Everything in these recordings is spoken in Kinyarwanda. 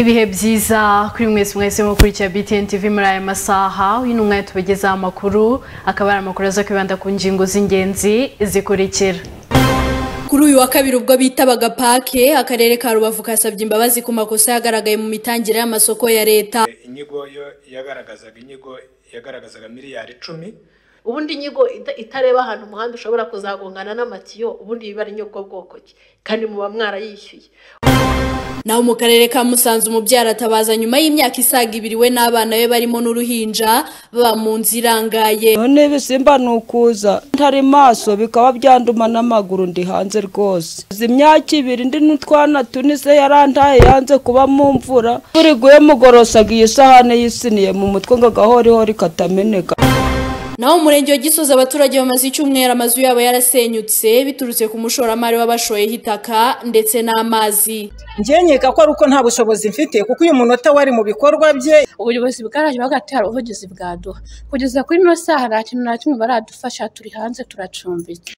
Ibihe byiza kuri mwese mukurikira BTN TV muri aya masaha. Uyu ni umwanya tubagezaho amakuru, akaba ari amakuru aza kwibanda ku ngingo z'ingenzi zikurikira. Kuri uyu wa kabiri ubwo bitabaga pake, akarere ka Rubavu kasabye imbabazi ku makosa yagaragaye mu mitangire y'amasoko ya leta. Inyigo yagaragazaga miliyari 10. Ubundi inyigo itareba ahantu umuhanda ushobora kuzagongana n'amatiyo, ubundi biba ari inyigo bwoko ki kandi muba mwarayishyuye. Naho mu karere ka Musanze umubyara atabaza nyuma y'imyaka isaga 2 we n'abana be barimo n'uruhinja baba mu nzirangaye. None bisimba nukuza ntari maso bikaba byanduma n'amaguru ndi hanze rwose. Imyaka 2 ndi n'utwana tunise yarantaye yanze kuba mu mvura. Buri guye mugorosaga isahane yisiniye mu mutwe ngo gahori katameneka. Naho umurenge wa Gisozi abaturage bamaze icyumweru amazu yabo yarasenyutse biturutse ku mushoramari w'abashoye hitaka ndetse n'amazi. Ngenyeka ko ari uko nta bushobozi mfite kuko uyu munota wari mu bikorwa bye. Ubuyobozi bwaraje bagatera ubuvugizi bwaduha kugeza kuri no saha nta kintu na kimwe baradufasha, turi hanze turacumbitse.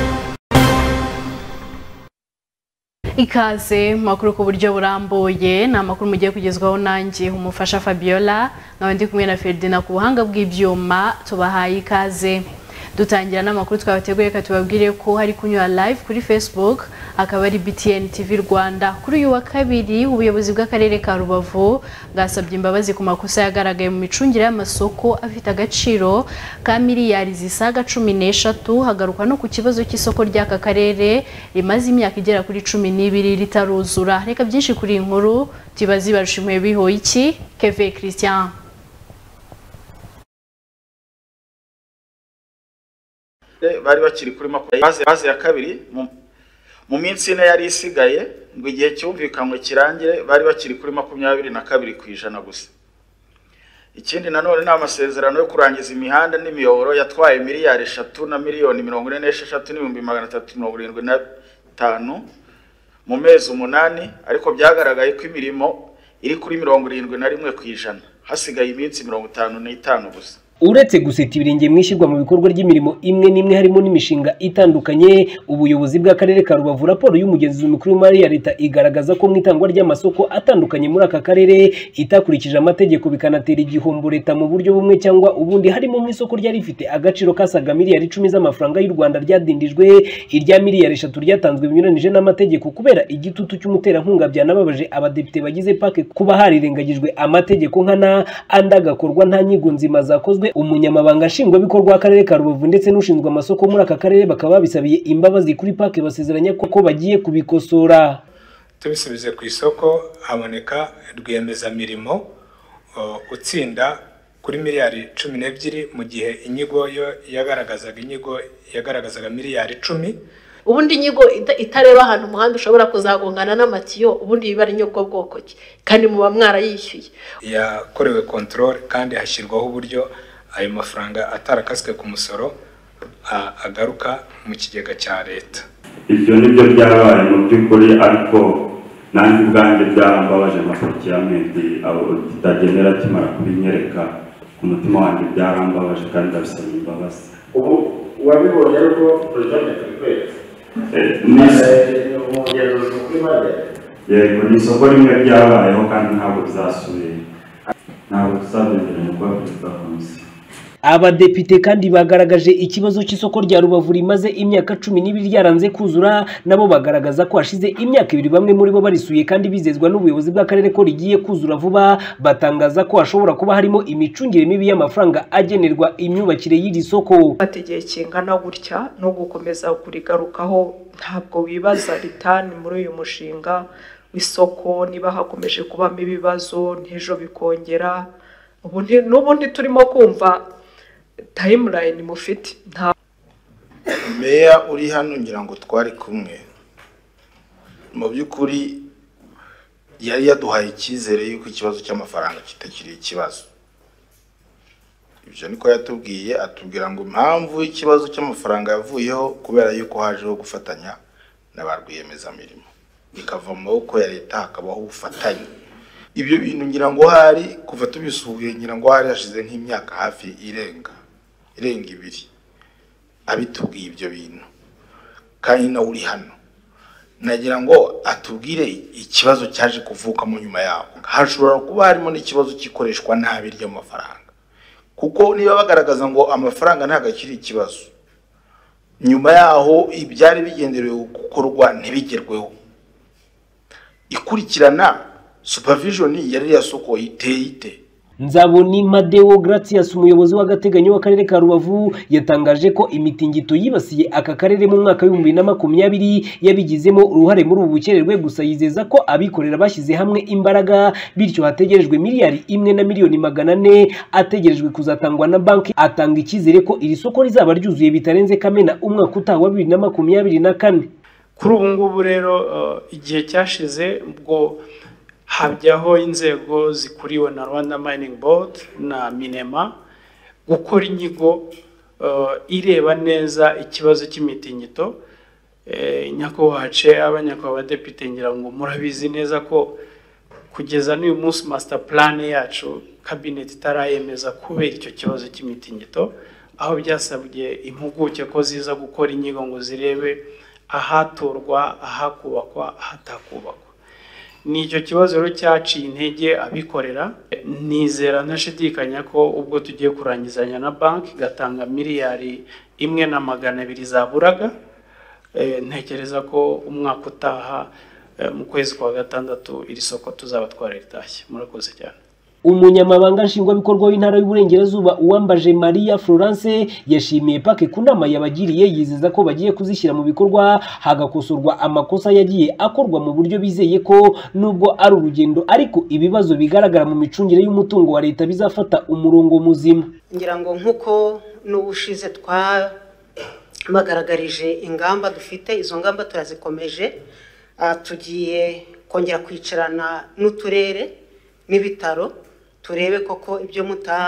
Ikaze makuru ku buryo burambuye na makuru mugiye kugezwaho nanjye umufasha Fabiola n'abandi kumwe na Ferdinand ku buhanga bw'ibyuma. Tubahaye ikaze. Dutangira n'amakuru twabateguye katubabwire ko hari kunyura live kuri Facebook akaba ari BTN TV Rwanda. Kuri uyu wa kabiri ubuyobozi bw'akarere ka Rubavu bwasabye imbabazi ku makosa yagaragaye mu micungire y'amasoko afite agaciro ka miliyari zisaga 13, hagaruka no ku kibazo cy'isoko ry'aka karere rimaze imyaka igera kuri 12 ritaruzura. Reka byinshi kuri inkuru tibazi barushimwe bihoye iki Keve Christian. Bari bakiri kuri maze ya kabiri mu minsi ine yari isigaye ngo igihe cyumvikanywe kirangire bari bakiri kuri 22% gusa. Ikindi nanone n'amasezerano yo kurangiza imihanda n'imiyoboro yatwaye miliyari 3 na miliyoni 46,375 mu mezi 8, ariko byagaragaye ko imirimo iri kuri 71% hasigaye iminsi 55 gusa. Uretse guseta ibirenge mwishyirwa mu bikorwa ry'imirimo imwe n'imwe harimo n'imishinga itandukanye, ubuyobozi bw'akarere ka Rubavu raporo y'umugenzuzi mukuru w'imari ya leta igaragaza ko mu itangwa ry'amasoko atandukanye muri aka karere itakurikije amategeko bikanatera igihombo leta mu buryo bumwe cyangwa ubundi, harimo nk'isoko ryari rifite agaciro kasaga miliyari 10 z'amafaranga y'u Rwanda ryadindijwe, irya miliyari 3 ryatanzwe binyuranije n'amategeko kubera igitutu cy'umuterankunga. Byanababaje abadepite bagize pake kuba harirengagijwe amategeko nkana andagakorwa nta nyigo nzima zakozwe. Umunyamabanga nshingwabikorwa w'akarere ka Rubavu ndetse n'ushinzwe amasoko muri aka karere bakaba babisabiye imbabazi kuri pake, basezeranya ko bagiye kubikosora. Tubisubize ku isoko haboneka rwiyemezamirimo utsinda kuri miliyari 12 mu gihe inyigo yagaragazaga miliyari 10. Ubundi inyigo itareba ahantu umuhanda ushobora kuzagongana n'amatiyo, ubundi biba ari inyigo bwoko ki kandi muba mwarayishyuye. Yakorewe control kandi hashyirwaho uburyo ayo mafaranga atarakaswe ku musoro agaruka mu kigega cya leta. Ibyo nibyo byabaye mu by'ukuri, ariko nanjye ubwanjye byarambabaje amaprocurement abo kitagenera kimara kubinyereka ku mutima wanjye, byarambabaje kandi ndabisaba imbabazi. Ubu wabibonye ariko project kwezi yego ni isoko rimwe ryabayeho kandi ntabwo bizasubiye, ntabwo tuzabigera mu kwa perezida wa komisiyo. Abadepite kandi bagaragaje ikibazo cy'isoko rya Rubavu rimaze imyaka 12 ryaranze kuzura, nabo bagaragaza ko hashize imyaka 2 bamwe muri bo barisuye kandi bizezwa n'ubuyobozi bw'akarere ko rigiye kuzura vuba. Batangaza ko hashobora kuba harimo imicungire mibi y'amafaranga agenerwa imyubakire y'iri soko. Ategeye kingana gutya no gukomeza kurigarukaho, ntabwo wibaza ritani muri uyu mushinga w'isoko niba hakomeje kubamo ibibazo ntejo bikongera. Ubundi turimo kumva timeline mufite. Meya uri hano ngira ngo twari kumwe, mu by'ukuri yari yaduhaye icyizere yuko ikibazo cy'amafaranga kitakiri ikibazo. Ibyo niko yatubwiye, atubwira ngo impamvu ikibazo cy'amafaranga yavuyeho kubera yuko hajeho gufatanya n'abarwiyemezamirimo bikava mu maboko ya leta hakabaho ubufatanye. Ibyo bintu ngira ngo hari kuva tubisuhuye, ngira ngo hari hashize nk'imyaka hafi irenga 2 abitubwiye ibyo bintu, kandi nawe uri hano nagira ngo atubwire ikibazo cyaje kuvuka mu nyuma yaho. Hashobora kuba harimo n'ikibazo gikoreshwa nabi ry'amafaranga, kuko niba bagaragaza ngo amafaranga ntago akiri ikibazo, nyuma yaho ibyari bigenderewe gukorwa ntibigerweho, ikurikirana supervision yari yasoko iteye. Nzabonimpa Deo Gratias, umuyobozi w'agateganyo w'akarere ka Rubavu, yatangaje ko imitingito yibasiye aka karere mu mwaka wa 2020 yabigizemo uruhare muri ubu bukererwe, gusa yizeza ko abikorera bashyize hamwe imbaraga, bityo hategerejwe miliyari 1 na miliyoni 400 ategerejwe kuzatangwa na banki. Atanga icyizere ko iri soko rizaba ryuzuye bitarenze Kamena umwaka utaha wa 2024. Kuri ubu ngubu rero igihe cyashize ubwo habyaho inzego zikuriwe na Rwanda Mining Board na Minema gukora inyigo ireba neza ikibazo cy'imitingito. Nyakubahwa abanyakubahwa badepite, ngira ngo murabizi neza ko kugeza n'uyu munsi master plan yacu cabinet itarayemeza kubera icyo kibazo cy'imitingito, aho byasabye impuguke ko ziza gukora inyigo ngo zirebe ahaturwa, ahakubakwa, ahatakubakwa. Nicyo kibazo rero cyaciye intege abikorera. Nizera ntashidikanya ko ubwo tugiye kurangizanya na banki gatanga miliyari 1 na 200 zaburaga, ntekereza ko umwaka utaha mu kwezi kwa gatandatu iri soko tuzaba twaritashye. Murakoze cyane. Umunyamabanga nshingwabikorwa w'intara y'Uburengerazuba Uwambaje Maria Florence yashimiye pake ku nama yabagiriye, yizeza ko bagiye kuzishyira mu bikorwa hagakosorwa amakosa yagiye akorwa mu buryo bizeye ko nubwo ari urugendo ariko ibibazo bigaragara mu micungire y'umutungo wa leta bizafata umurongo muzima. Ngira ngo nkuko n'ubushize twabagaragarije ingamba dufite, izo ngamba turazikomeje. Tugiye kongera kwicarana n'uturere n'ibitaro turebe koko ibyo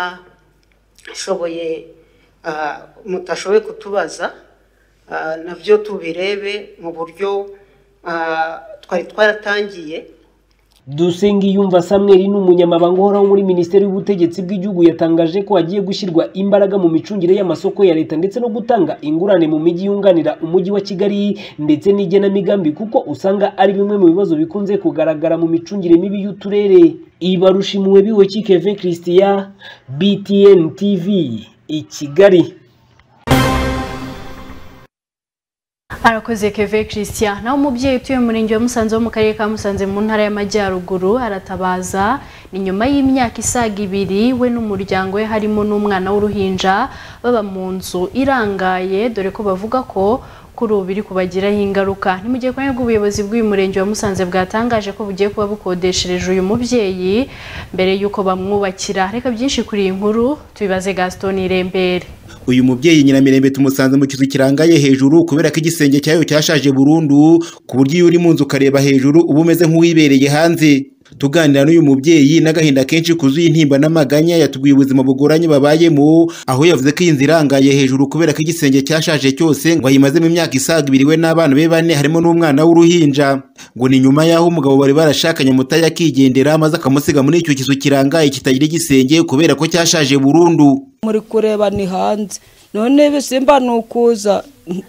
mutashoboye kutubaza nabyo tubirebe mu buryo twari twaratangiye. Dusengiyumva Samuel ni umunyamabanga uhoraho muri Minisiteri y'Ubutegetsi bw'Igihugu, yatangaje ko hagiye gushyirwa imbaraga mu micungire y'amasoko ya leta ndetse no gutanga ingurane mu mijyi yunganira umujyi wa Kigali ndetse n'igenamigambi, kuko usanga ari bimwe mu bibazo bikunze kugaragara mu micungire mibi y'uturere. Ibarushimwe biwe Keve Christian, BTN TV i Kigali. Arakoze Keve Christian. Naho umubyeyi utuye mu murenge wa Musanze wo mu karere ka Musanze mu ntara y'Amajyaruguru aratabaza. Ni nyuma y'imyaka isaga 2 we n'umuryango we harimo n'umwana w'uruhinja baba mu nzu irangaye, dore ko bavuga ko kuri ubu biri kubagiraho ingaruka. Ni mu gihe kwanya bw'ubuyobozi bw'uyu murenge wa Musanze bwatangaje ko bugiye kuba bukodeshereje uyu mubyeyi mbere y'uko bamwubakira. Reka byinshi kuri iyi nkuru tubibaze Gaston Irembere. Uyu mubyeyi Nyiramirembe tumusanze mu kizu kirangaye hejuru kubera ko igisenge cyayo cyashaje burundu ku buryo iyo uri mu nzu ukareba hejuru uba umeze nk'uwibereye hanze. Tuganira n'uyu mubyeyi n'agahinda kenshi kuzuye intimba n'amaganya, yatubwiye ubuzima bugoranye babayemo, aho yavuze ko iyi nzu irangaye hejuru kubera ko igisenge cyashaje cyose ngo ayimaze mu myaka isaga 2 we n'abana be 4 harimo n'umwana w'uruhinja. Ngo ni nyuma yaho umugabo bari barashakanye mutaya akigendera maze akamusiga muri icyo kizu kirangaye kitagira igisenge kubera ko cyashaje burundu. Muri kureba ni hanze, none bisimba nukuza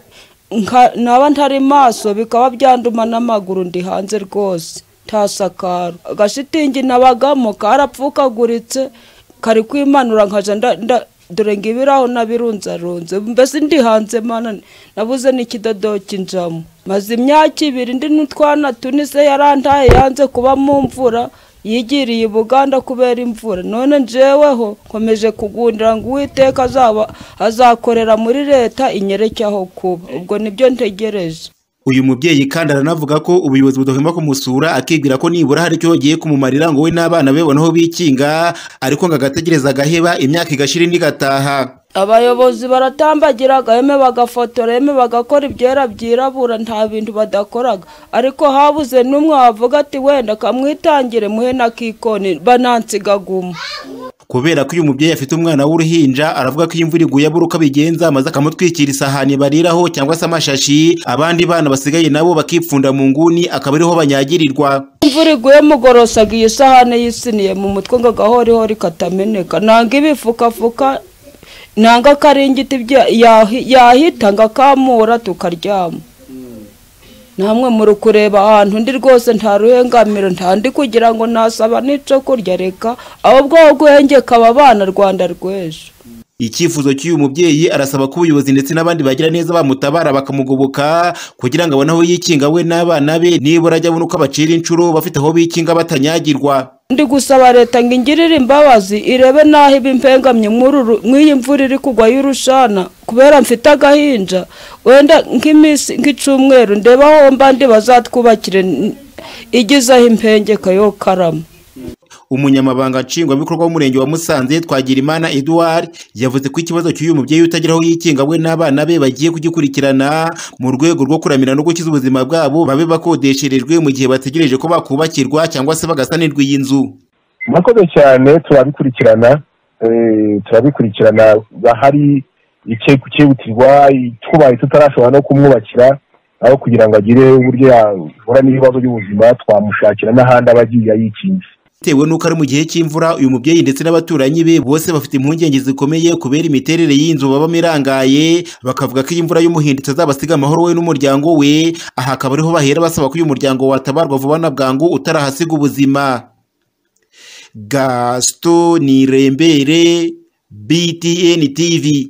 naba ntari maso bikaba byanduma n'amaguru ndi hanze rwose. Tasakara agashitingi nabagamo karapfukaguritse kari kwimanura nkaja dore ngibiraho nabirunzarunze, mbese ndi hanze mana nabuze n'ikidodoki njamo. Maze imyaka 2 ndi n'utwana tunise yarantaye yanze kuba mu mvura, yigiriye Buganda kubera imvura. None njeweho komeje kugundira ngo Uwiteka azakorera muri leta inyerekeho kuba, ubwo nibyo ntegereje. Uyu mubyeyi kandi aranavuga ko ubuyobozi budahwema kumusura akibwira ko nibura hari cyo giye kumumarira ngo we n'abana be bonaho bikinga, ariko ngagategereza gaheba imyaka igashira indi gataha. Abayobozi baratambagira gaheme bagafotora eme bagakora ibyera byirabura nta bintu badakoraga, ariko habuze n'umwe wavuga ati wenda kamwitangire muhe nakikoni banansigaguma. Kubera ko uyu mubyeyi afite umwana w'uruhinja, aravuga ko imvura iguye aburuka bigenza maze akamutwikira isahani bariraho cyangwa se amashashi, abandi bana basigaye nabo bakipfunda mu nguni akaba ariho banyagirirwa. Imvura iguye mugorosaga iyi sahane yisiniye mu mutwe ngo gahoriho rikatameneka, nanga ibifukafuka nanga karingiti yahita ngakamura tukaryama. namwe muri kureba ahantu ndi rwose nta ruhengamiro ntandi kugira ngo nasaba n'ico kurya reka ahubwo wo guhengeka aba bana Rwanda rw'ejo. Icyifuzo cy'uyu mubyeyi arasaba ko ubuyobozi ndetse n'abandi bagira neza bamutabara bakamugoboka kugira ngo abone aho yikinga we n'abana be nibura ajya abona uko abacira inshuro bafite aho bikinga batanyagirwa. Ndi gusaba leta ngo ingirire imbabazi irebe naho ibimpengamye mw'iyi mvura iri kugwa y'urushana kubera mfite agahinja wenda nk'imisi nk'icumweru ndeba aho mbandi bazatwubakire igizaho impengeka yo karama. Umunyamabanga nshingwabikorwa w'umurenge wa Musanze Twagirimana Edouard yavuze ko ikibazo cy'uyu mubyeyi utagira aho yikinga we n'abana be bagiye kugikurikirana mu rwego rwo kuramira no gukiza ubuzima bwabo babe bakodesherejwe mu gihe bategereje ko bakubakirwa cyangwa se bagasanirwa iyi nzu. Murakoze cyane turabikurikirana bahari icyo kukibutirwa tubaye tutarashobora no kumwubakira aho kugira ngo agire uburyo yahura n'ibibazo by'ubuzima twamushakira n'ahandi abagiye yikinze. Bitewe nuko ari mu gihe cy'imvura uyu mubyeyi ndetse n'abaturanyi be bose bafite impungenge zikomeye kubera imiterere y'inzu babamo irangaye bakavuga ko iyi mvura y'umuhindo itazabasiga amahoro we n'umuryango we aha akaba ariho bahera basaba ko uyu muryango watabarwa vuba na bwangu utarahasiga ubuzima. Gaston Nirembere, BTN TV.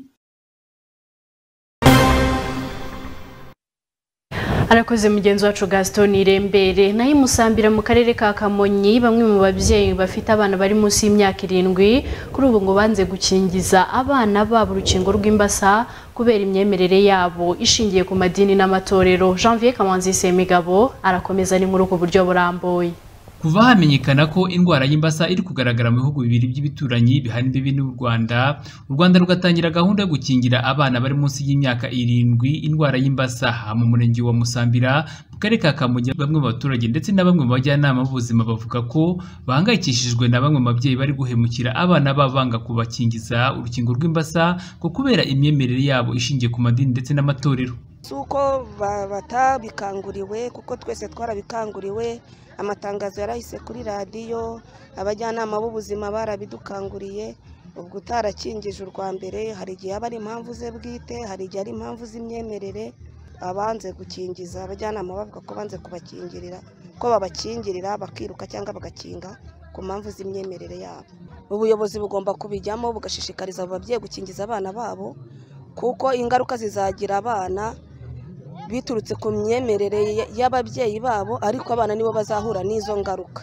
Arakoze mugenzi wacu Gaston Nirembere. Naho Musambira mu karere ka Kamonyi bamwe mu babyeyi bafite abana bari munsi y'imyaka 7 kuri ubu ngo banze gukingiza abana babo urukingo rw'imbasa kubera imyemerere yabo ishingiye ku madini n'amatorero. Janvier Kamanzi Semigabo arakomeza ni muri uko buryo burambuye. Kuva hamenyekana ko indwara y'imbasa iri kugaragara mu bihugu bibiri by'ibituranyi bihana imbibi n'u Rwanda rugatangira gahunda yo gukingira abana bari munsi y'imyaka 7 indwara y'imbasa mu murenge wa Musambira mu karere ka Kamonyi. Bamwe mu baturage ndetse na bamwe mu bajyanama b'ubuzima bavuga ko bahangayikishijwe na bamwe mu babyeyi bari guhemukira abana babanga kubakingiza urukingo rw'imbasa ko kubera imyemerere yabo ishingiye ku madini ndetse n'amatorero. Suko batabikanguriwe kuko twese twarabikanguriwe, amatangazo yarahise kuri radiyo, abajyanama b'ubuzima barabidukanguriye. Ubwo utarakingije urwa mbere hari igihe aba ari impamvu ze bwite, hari igihe ari impamvu z'imyemerere. Abanze gukingiza abajyanama bavuga ko banze kubakingirira, ko babakingirira bakiruka cyangwa bagakinga ku mpamvu z'imyemerere yabo. Ubuyobozi bugomba kubijyamo bugashishikariza ababyeyi gukingiza abana babo kuko ingaruka zizagira abana biturutse ku myemerere y'ababyeyi babo, ariko abana nibo bazahura n'izo ngaruka.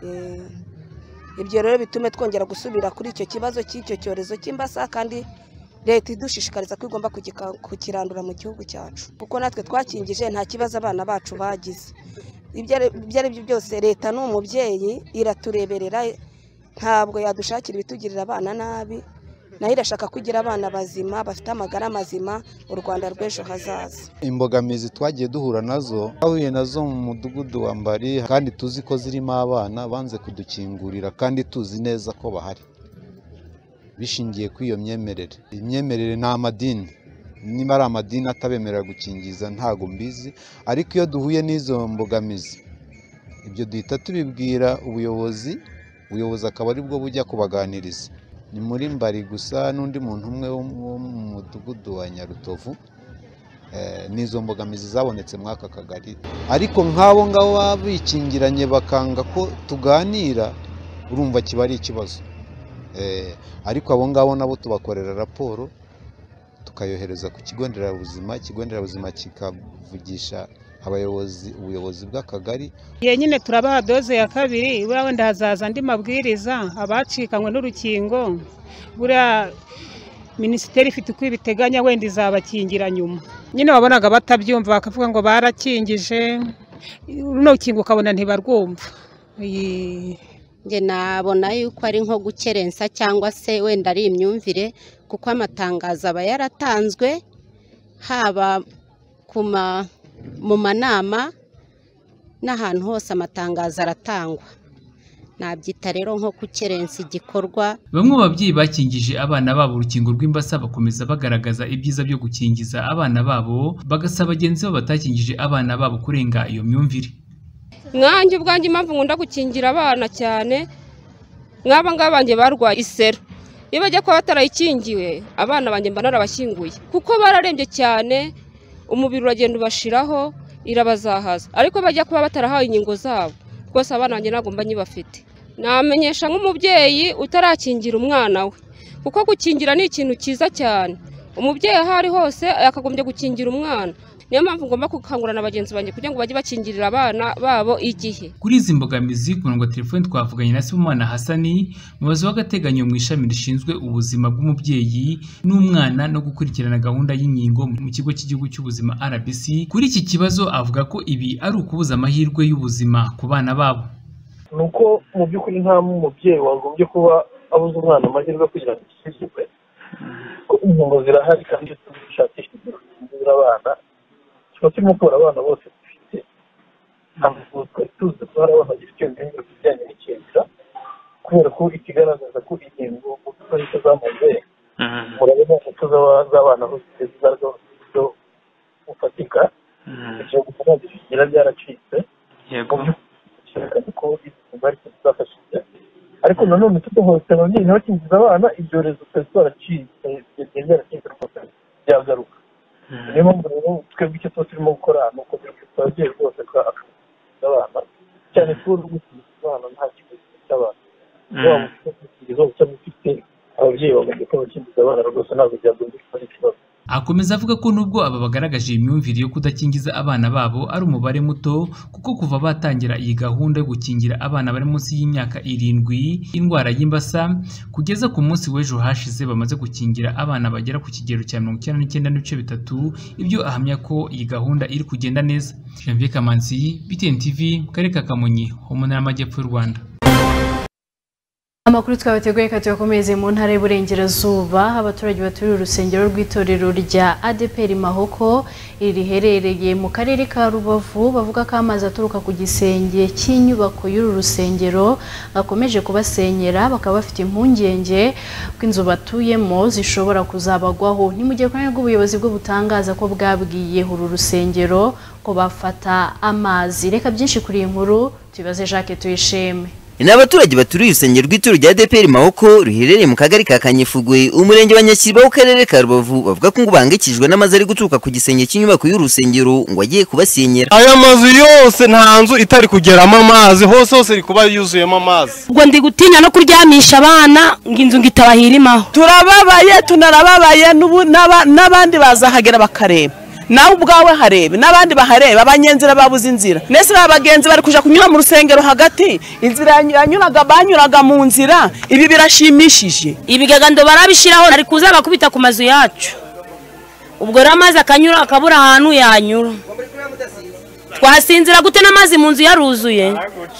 Ibyo rero bitume twongera gusubira kuri icyo kibazo cy'icyo cyorezo cy'imbasa, kandi leta idushishikariza ko igomba kukirandura mu gihugu cyacu kuko natwe twakingije nta kibazo abana bacu bagize. Ibyo ari byo byose leta ni umubyeyi iratureberera, ntabwo yadushakira ibitugirira abana nabi, nayo irashaka kugira abana bazima bafite amagara mazima u Rwanda rw'ejo hazaza. Imbogamizi twagiye duhura nazo twahuye nazo mu mudugudu wa Mbari, kandi tuzi ko zirimo abana banze kudukingurira kandi tuzi neza ko bahari bishingiye kuri iyo myemerere. Imyemerere ni amadini, niba ari amadini atabemerera gukingiza ntago mbizi, ariko iyo duhuye n'izo mbogamizi ibyo duhita tubibwira ubuyobozi akaba ari bwo bujya kubaganiriza. Ni muri Mbari gusa n'undi muntu umwe wo mu mudugudu wa Nyarutovu n'izo mbogamizi zabonetse muri aka kagari, ariko nk'abo ngabo babikingiranye bakanga ko tuganira, urumva kiba ari ikibazo. Ariko abo ngabo nabo tubakorera raporo tukayohereza ku kigo nderabuzima kikavugisha ubuyobozi bw'akagari. Nyine turabaha doze ya kabiri, wenda hazaza andi mabwiriza abacikanywe n'urukingo, buriya minisiteri ifite uko ibiteganya wenda izabakingira nyuma. Nyine wabonaga batabyumva bakavuga ngo barakingije, runo rukingo ukabona ntibarwumva. Nge nabona yuko ari nko gukerensa cyangwa se wenda ari imyumvire, kuko amatangazo aba yaratanzwe haba mu manama n'ahantu hose amatangazo aratangwa. Nabyita rero nko kukerensa igikorwa. Bamwe mu babyeyi bakingije abana babo urukingo rw'imbasa bakomeza bagaragaza ibyiza byo gukingiza abana babo, bagasaba bagenzi babo batakingije abana babo kurenga iyo myumvire. Mwanjye ubwanjye impamvu nkunda gukingira abana cyane, nk'aba ngaba banjye barwaye iseru, iyo bajya kuba batarayikingiwe abana banjye mba narabashyinguye kuko bararembye cyane, umubiri uragenda ubashiraho, irabazahaza ariko bajya kuba batarahawe inkingo zabo rwose abana banjye ntabwo mba nyibafite. Namenyesha nk'umubyeyi utarakingira umwana we kuko gukingira ni ikintu cyiza cyane. Umubyeyi aho ari hose yakagombye gukingira umwana. Niyo mpamvu ngomba gukangurana bagenzi banjye kugira ngo bajye bakingirira abana babo igihe. Kuri izi mbogamizi ku murongo wa telefone twavuganye na Sibomana Hasani, umuyobozi w'agateganyo mu ishami rishinzwe ubuzima bw'umubyeyi n'umwana no gukurikirana gahunda y'inkingo mu kigo cy'igihugu cy'ubuzima RBC. Kuri iki kibazo avuga ko ibi ari ukubuza amahirwe y'ubuzima ku bana babo. Nuko mu by'ukuri nta mubyeyi wagombye kuba abuze umwana amahirwe kugira ngo akingirwe, ko inkingo zirahari kandi dushakishije gukingira abana. Tuba turimo kubara abana bose dufite, ntabwo twari tuzi ko hari abana bagifite ibihembo bijyanye n'ikingira, kubera ko ikigaragaza ko inkingo mu by'ukuri zamaze, murabona ko z'abana aho zigeze zigaragaza uburyo bufatika, ibyo gukora bigira byaracitse, cyerekana ko izi ari cyo zafashije. Ariko nanone tudohotse ababyeyi ntibakingize abana, ibyorezo twari twaracitse byaracitse rwose byagaruka. Niyo mpamvu rero twebwe icyo tuba turimo gukora ni uko ababyeyi bose twakingiza abana, cyane ko gukingiza abana nta kibazo cy'abana. Waba ufite ikibazo cyangwa ufite ababyeyi bagomba ko bakingiza abana rwose ntabwo byagombye kuba ari ikibazo. Akomeza avuga ko nubwo aba bagaragaje imyumvire yo kudakingiza abana babo ari umubare muto, kuko kuva batangira iyi gahunda yo gukingira abana bari munsi y'imyaka 7 indwara y'imbasa, kugeza ku munsi w'ejo hashize bamaze gukingira abana bagera ku kigero cya 99.3, ibyo ahamya ko iyi gahunda iri kugenda neza. Janvier Kamanzi, BTN TV, Karere ka Kamonyi, ho mu ntara y'Amajyepfo y'u Rwanda. Amakuru twabateguye katuyakomeze mu ntara y'Iburengerazuba. Abaturage baturiye urusengero rw'itorero rya ADPR Mahoko riherereye mu karere ka Rubavu bavuga ko amazi aturuka ku gisenge cy'inyubako y'uru rusengero akomeje kubasenyera, bakaba bafite impungenge ko inzu batuyemo zishobora kuzabagwaho. Ni mu gihe kandi ubuyobozi bwo butangaza ko bwabwiye uru rusengero ko bafata amazi. Reka byinshi kuri iyi nkuru tubibaze Jacques Tuyishime. Ni abaturage baturiye urusengero rw'itorero rya ADPR Mahoko ruherereye mu kagari ka Kanyifugwe, umurenge wa Nyakiriba w'akarere ka Rubavu, bavuga ko ngo bangikijwe n'amazi ari guturuka ku gisenge cy'inyubako y'urusengero ngo agiye kubasenyera. Aya mazu yose nta nzu itari kugeramo amazi, hose iri kuba yuzuyemo amazi. Ubwo ndi gutinya no kuryamisha abana ngo inzu ngitabahirimao. Turababaye, tunarababaye, n'abandi bazahagera bakareba. Nawe ubwawe harebe n'abandi bahareba, abanyenzira babuze inzira. Nese abagenzi bari kuja kunyura mu rusengero hagati, inzira banyuraga mu nzira. Ibi birashimishije. Ibigagando barabishiraho ari kuza bakubita ku mazu yacu. Ubwo ramaze akanyura akabura ahantu yanyura. Twasinzira gute n'amazi mu nzu yaruzuye?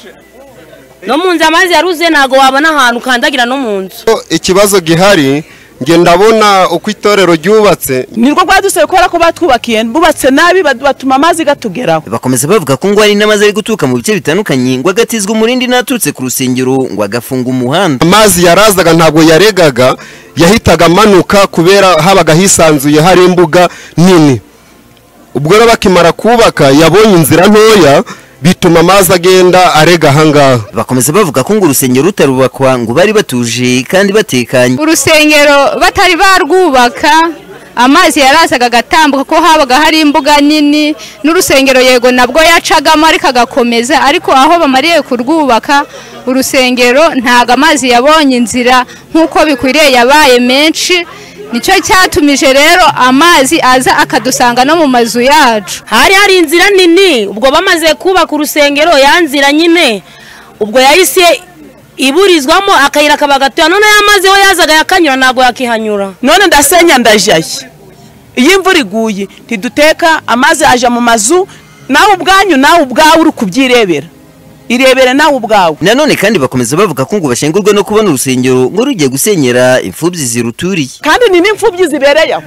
No mu nzu amazi yaruzuye nago wabona ahantu kandagira no mu nzu. Ikibazo gihari nge ndabona uko itorero ryubatse nirwo rwaduseye kubera ko batwubakiye bubatse nabi batuma amazi gatugeraho. Bakomeza bavuga ko ngo ari n'amazi ari guturuka mu bice bitandukanye, ngo agatizwa umurindi naturutse ku rusengero ngo agafunga umuhanda. Amazi yarazaga ntabwo yaregaga, yahitaga amanuka kubera habaga hisanzuye hari imbuga nini. Ubwo rero bakimara kubaka yabonye inzira ntoya bituma amazi agenda arega hangaha. Bakomeza bavuga ko ngo urusengero rutarubakwa ngo bari batuje kandi batekanye. Urusengero batari barwubaka amazi yarazaga agatambuka ko habaga hari imbuga nini, n'urusengero yego nabwo yacagamo ariko agakomeza, ariko aho bamariye kurwubaka urusengero ntago amazi yabonye inzira nk'uko bikwiriye, yabaye menshi. Nicyo cyatumije rero amazi aza akadusanga no mu mazu yacu. Hari inzira nini, ubwo bamaze kubaka urusengero yanzira nyine ubwo yahise iburizwamo akayira kabagatuya, none y'amazi ho yazaga yakanyura nago yakihanyura. None ndasenya ndajaye, iyi imvura iguye ntiduteka amazi aje mu mazu, nawe ubwanyu nawe ubwawe uri kubyirebera. Irebere nawe ubwawe. Nanone kandi bakomeza bavuga ko ngo bashengurwa no kubona urusengero ngo rugiye gusenyera imfubyi ziruturiye. Kandi ni n'imfubyi zibereyeho.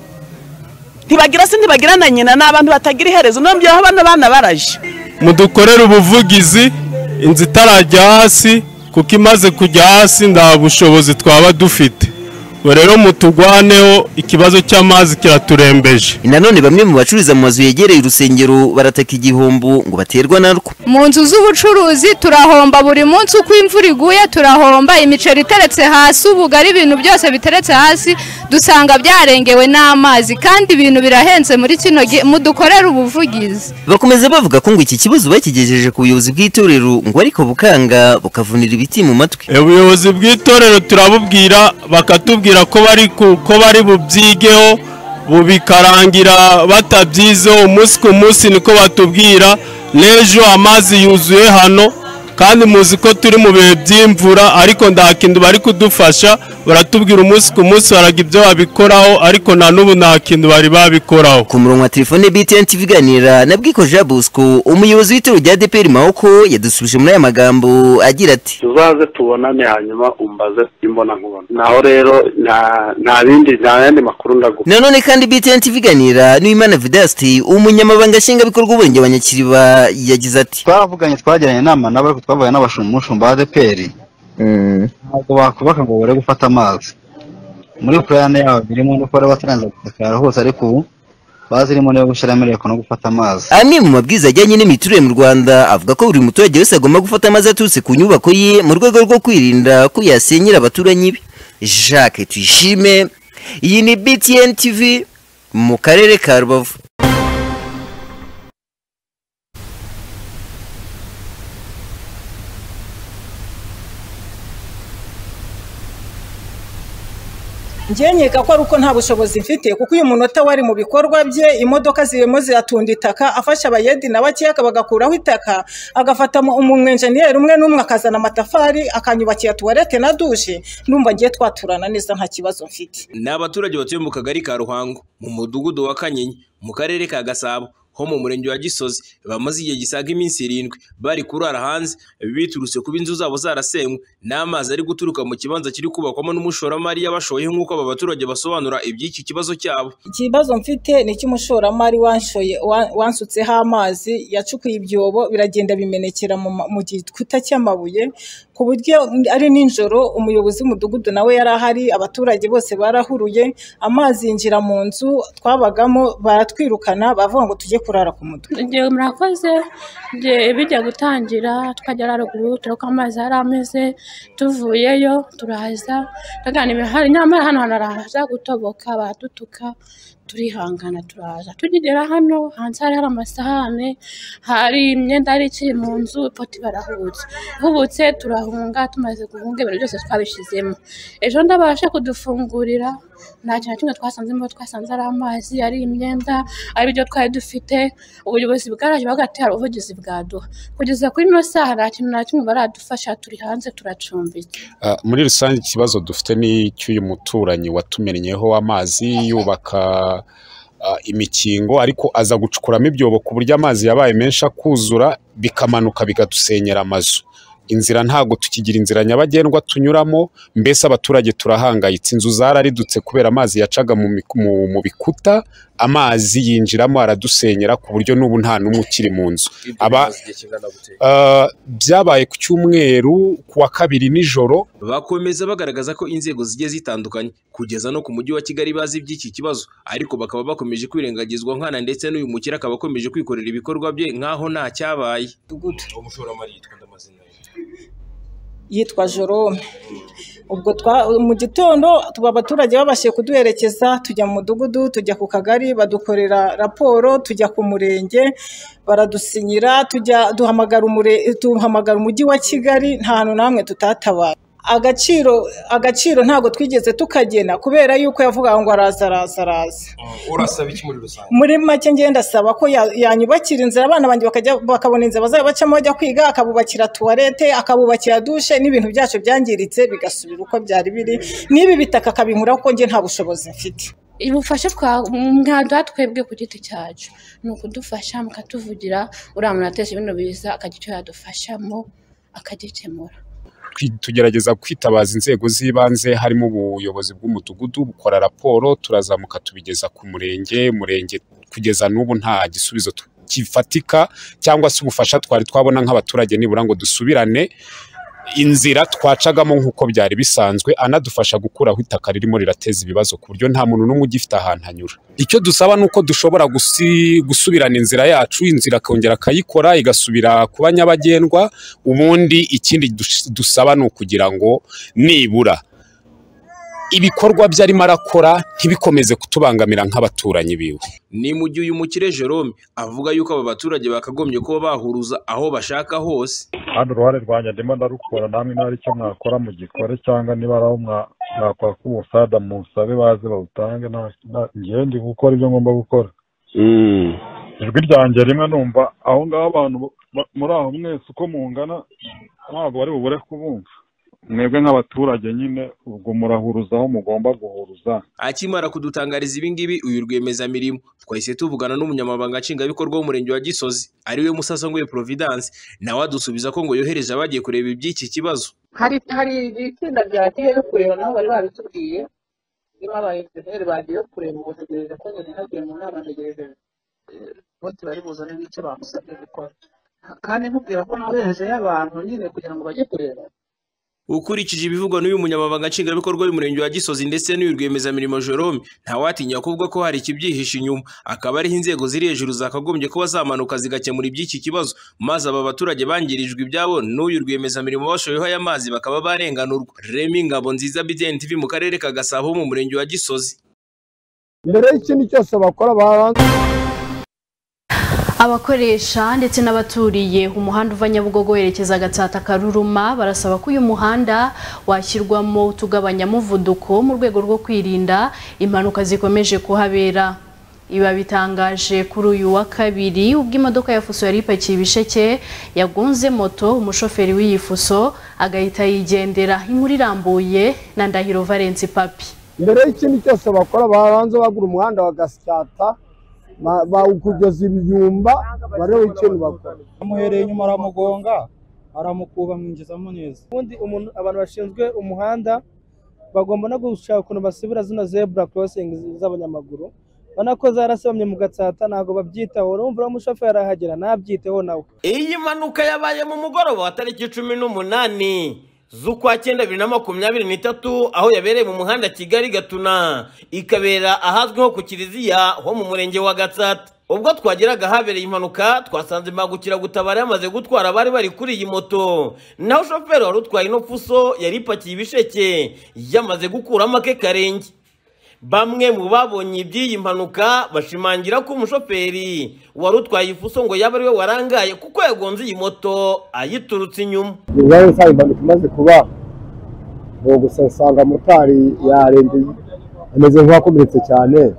Ntibagira na nyina n'abantu batagira iherezo, no mbyaho bana baraje. Mudukorera ubuvugizi inzu itarajya hasi, kuko imaze kujya hasi nda bushobozi twaba dufite. rero mutugwaneho ikibazo cy'amazi kiraturembeje. Nanone bamwe mu bacururiza mu mazu yegereye urusengero barataka igihombo ngo baterwa narwo. Mu nzu z'ubucuruzi turahomba buri munsi uko imvura iguye, turahomba imiceri iteretse hasi, ubugari, ibintu byose biteretse hasi dusanga byarengewe n'amazi, kandi ibintu birahenze muri kino gihe, mudukorera ubuvugizi. Bakomeza bavuga ko ngo iki kibazo bakigejeje ku buyobozi bw'itorero ngo ariko bukanga bukavunira ibiti mu matwi. Ubuyobozi bw'itorero turabubwira bakatubwira ko bari bubyigeho bubikarangira batabyizeho umunsi ku munsi, niko batubwira. N'ejo amazi yuzuye hano kandi muzi ko turi mu bihe by'imvura, ariko nta kintu bari kudufasha. Baratubwira umunsi ku munsi baraga ibyo babikoraho, ariko na n'ubu nta kintu bari babikoraho. Ku murongo wa telefone BTN TV ganira na Bwiko Jean Bosco, umuyobozi w'itoro rya ADPR Mahoko, yadusubije muri aya magambo agira ati: tuzaze tubonane hanyuma umbaze imbona nkubona. Naho rero nta yandi makuru ndaguha. Nanone kandi BTN TV ganira n'Imana Vidasti, umunyamabanga nshingwabikorwa w'Umurenge wa Nyakiriba, yagize ati: twaravuganye twagiranye inama nabo twavuye n'abashumushumba ba ADPR. Ntabwo bakubaka ngo bare gufata amazi muri plan yabo birimo no kora bataranza gutaka hose, ariko ubu bazirimo no gushyiramo ireko no gufata amazi. Amwe mu mabwiriza ajyanye n'imiturire mu Rwanda avuga ko buri muturage wese agomba gufata amazi aturutse ku nyubako ye mu rwego rwo kwirinda ko yasenyera abaturanyi be. Jacques Tuyishime, iyi ni BTN TV mu karere ka Rubavu. Ngenyeka ko aruko nta bushobozi mfite, kuko uyu munota wari mu bikorwa bye, imodoka zirimo ziratunda itaka, afasha abayedi n'abakeka bagakuraho itaka, agafata umwenjeniyeri umwe n'umwe akazana amatafari akanyubakira tuwarete na dushe. Numva ngiye twaturana neza nta kibazo mfite. N'abaturage batuye mu kagari ka Ruhango mu mudugudu wa Kanyinya mu karere ka Gasabo ho mu murenge wa Gisozi bamaze igihe gisaga iminsi 7 bari kurara hanze biturutse kuba inzu zabo zarasenywe n'amazi ari guturuka mu kibanza kiri kubakwamo n'umushoramari yabashoye nk'uko aba baturage basobanura iby'iki kibazo cyabo. Ikibazo mfite ni cy'umushoramari wansutseho amazi, yacukuye ibyobo biragenda bimenekera mu gikuta cy'amabuye, ku buryo ari ninjoro umuyobozi w'umudugudu nawe yari ahari, abaturage bose barahuruye, amazi yinjira mu nzu twabagamo, baratwirukana bavuga ngo tujye kurara ku mutwe. Ngiye murakoze, bijya gutangira twajya ruguru turuka amazi yari ameze, tuvuyeyo turaza taganira hari nyamara hano haraza gutoboka baradutuka, turihangana turaza tugera hano hanze hari amasahane, hari imyenda ari ikiri mu nzu, poti barahubutse turahunga, tumaze guhunga ibintu byose twabishizemo. Ejo ndabasha kudufungurira nta kintu kimwe twasanzemo, twasanze ari amazi, ari imyenda, ari byo twari dufite. Ubuyobozi bwaraje bagati hari ubuvugizi bwaduha, kugeza kuri no saha nta kintu na kimwe baradufasha, turi hanze turacumbitse. Muri rusange ikibazo dufite ni cy'uyu muturanyi watumenyeho amazi yubaka imikingo, ariko aza gucukuramo ibyobo ku buryo amazi yabaye menshi akuzura bikamanuka bigadusenyera amazu. Inzira ntago tukigira inzira nyabagendwa tunyuramo, mbese abaturage turahangayitse. Inzu zararidutse kubera amazi yacaga mu bikuta, amazi yinjiramo aradusenyera ku buryo n'ubu nta n'umwe ukiri mu nzu. Byabaye ku cyumweru kuwa kabiri nijoro. Bakomeza bagaragaza ko inzego zigiye zitandukanye kugeza no ku mujyi wa Kigali bazi iby'iki kibazo, ariko bakaba bakomeje kwirengagizwa nkana, ndetse n'uyu mukira akaba akomeje kwikorera ibikorwa bye nkaho nta cyabaye. Umushoramari yitwa Jerome. Ubwo mu gitondo abaturage babashije kuduherekeza, tujya mu mudugudu, tujya ku kagari, badukorera raporo, tujya ku murenge baradusinyira, duhamagara umujyi wa Kigali, nta hantu namwe tutatabaye. Agaciro ntago twigeze tukagena kubera yuko yavuga ngo araza. Urasaba iki muri rusange? Muri make ngenda saba ko yanyubakira inzira abana banjye bakabona inzira bazabacamo bajya kwiga, akabubakira tuwarete, akabubakira dushe, n'ibintu byacu byangiritse bigasubira uko byari biri, n'ibi bitaka kabinkura ko nge nta bushobozi mfite. Ibufasha mwaduha twebwe ku giti cyacu ni ukudufasha mukatuvugira, uriya muntu ateze ibintu biza akagira icyo yadufashamo akagikemura. Tugerageza kwitabaza inzego z'ibanze, harimo ubuyobozi bw'umudugudu bukora raporo, turazamuka tubigeza ku murenge kugeza n'ubu nta gisubizo kifatika cyangwa se ubufasha twari twabona nk'abaturage nibura ngo dusubirane inzira twacagamo nk'uko byari bisanzwe, anadufasha gukuraho itaka ririmo rirateza ibibazo ku buryo nta muntu n'umwe ugifite ahantu anyura. Icyo dusaba ni uko dushobora gusubirana inzira yacu, inzira akongera akayikora igasubira kuba nyabagendwa. Ubundi ikindi dusaba ni ukugira ngo nibura ibikorwa byarimo arakora ntibikomeze kutubangamira nk'abaturanyi biwe. Ni mu gihe uyu mukire Jerome avuga yuko aba baturage bakagombye kuba bahuruza aho bashaka hose. Hano uruhare rwanjye ndimo ndarukora, namwe niba ari icyo mwakora mu gikore, cyangwa niba ari aho mwakwaka ubusada musabe baze bawutange. Ngewe ndi gukora ibyo ngomba gukora. Ijwi ryanjye rimwe numva aho ngaho abantu muri aho mwese uko mungana ntabwo bari bubure kubumva. Mwebwe nk'abaturage nyine ubwo murahuruza aho mugomba guhuruza. Akimara kudutangariza ibi ngibi uyu rwiyemezamirimo twahise tuvugana n'umunyamabanga nshingwabikorwa w'umurenge wa Gisozi ariwe Musasangwe Providence, nawe adusubiza ko ngo yohereje abagiye kureba iby'iki kibazo. Hari itsinda ryagiye kureba nabo bari babitubwiye, niba abayenjeniyeri bagiye kureba ubu tegereje ko nyine hagiye mu nama, ntegereje bose bari buzane n'icyo bamusabye gukora, kandi mubwira ko naberejeyo abantu nyine kugira ngo bajye kureba. Ukurikije ibivugwa n'uyu munyamabanga nshingwabikorwa w'umurenge wa Gisozi ndetse n'uyu rwiyemezamirimo Jerome, ntawatinya kuvuga ko hari ikibyihishe inyuma, akaba ariho inzego ziri hejuru zakagombye kuba zamanuka zigakemura iby'iki kibazo, maze aba baturage bangirijwe ibyabo n'uyu rwiyemezamirimo bashoyeho aya mazi bakaba barenganurwa. Remy Ngabonziza, BTN TV mu karere ka Gasabo mu murenge wa Gisozi. Mbere y'ikintu cyose bakora baranze Abakoresha ndetse n'abaturiye umuhanda uva Nyabugogo werekeza Gatsata Karuruma barasaba ko uyu muhanda washyirwamo utugabanya muvuduko mu rwego rwo kwirinda impanuka zikomeje kuhabera. Iba bitangaje kuri uyu wa kabiri ubwo imodoka ya fuso yari ipakiye ibisheke yagonze moto, umushoferi w'iyi fuso agahita yigendera. Inkuru irambuye na Ndahiro Valence Papi. Mbere y'ikintu cyose bakora baranze bagura umuhanda wa Gatsata bawukugeza ibyumba barebe ikintu bakora. Amuhereye inyuma aramugonga aramukuba mwinjizamo neza. Ubundi abantu bashinzwe umuhanda bagomba no gushaka ukuntu basibira zino zebra crossing z'abanyamaguru, banako zarasomye mu Gatsata ntago babyitaho. Urumva umushoferi arahagera nabyiteho nawe. Iyi mpanuka yabaye mu mugoroba wa tariki 18 z'ukwa 2023 aho yabereye mu muhanda Kigali Gatuna, ikabera ahazwi nko ku Kiliziya ho mu murenge wa Gatsata. Ubwo twageraga habereye impanuka twasanze impagukira gutabara yamaze gutwara abari bari kuri iyi moto, naho shoferi wari utwaye ino fuso yari ipakiye ibisheke yamaze gukuramo ake karenge. Bamwe mu babonye iby'iyi mpanuka bashimangira ko umushoferi wari utwaye ifuso ngo yaba ariwe warangaye kuko yagonze iyi moto ayiturutse inyuma. Nibaye sai impanuka imaze kuba ngo gusanga motari yarembye ameze nk'uwakomeretse cyane,